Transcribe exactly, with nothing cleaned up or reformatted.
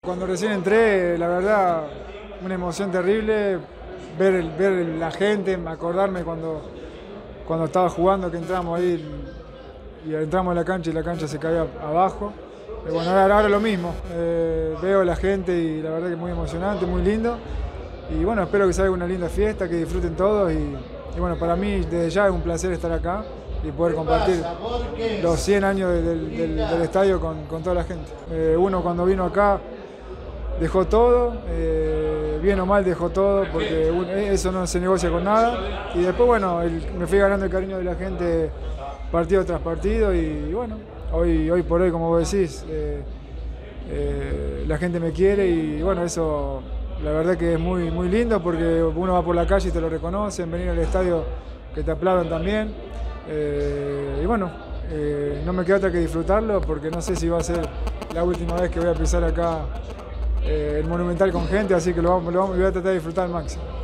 Cuando recién entré, la verdad, una emoción terrible, ver, el, ver la gente, acordarme cuando, cuando estaba jugando, que entramos ahí y entramos en la cancha y la cancha se caía abajo. Y bueno, ahora, ahora lo mismo, eh, veo a la gente y la verdad que es muy emocionante, muy lindo. Y bueno, espero que salga una linda fiesta, que disfruten todos y, y bueno, para mí desde ya es un placer estar acá y poder compartir los cien años del, del, del estadio con, con toda la gente. Eh, uno cuando vino acá dejó todo, eh, bien o mal dejó todo, porque eso no se negocia con nada. Y después, bueno, el, me fui ganando el cariño de la gente partido tras partido y, y bueno, hoy, hoy por hoy, como vos decís, eh, eh, la gente me quiere y bueno, eso la verdad que es muy, muy lindo porque uno va por la calle y te lo reconocen, venir al estadio que te aplaudan también. Eh, y bueno, eh, no me queda otra que disfrutarlo porque no sé si va a ser la última vez que voy a pisar acá eh, el Monumental con gente, así que lo, vamos, lo vamos, voy a tratar de disfrutar al máximo.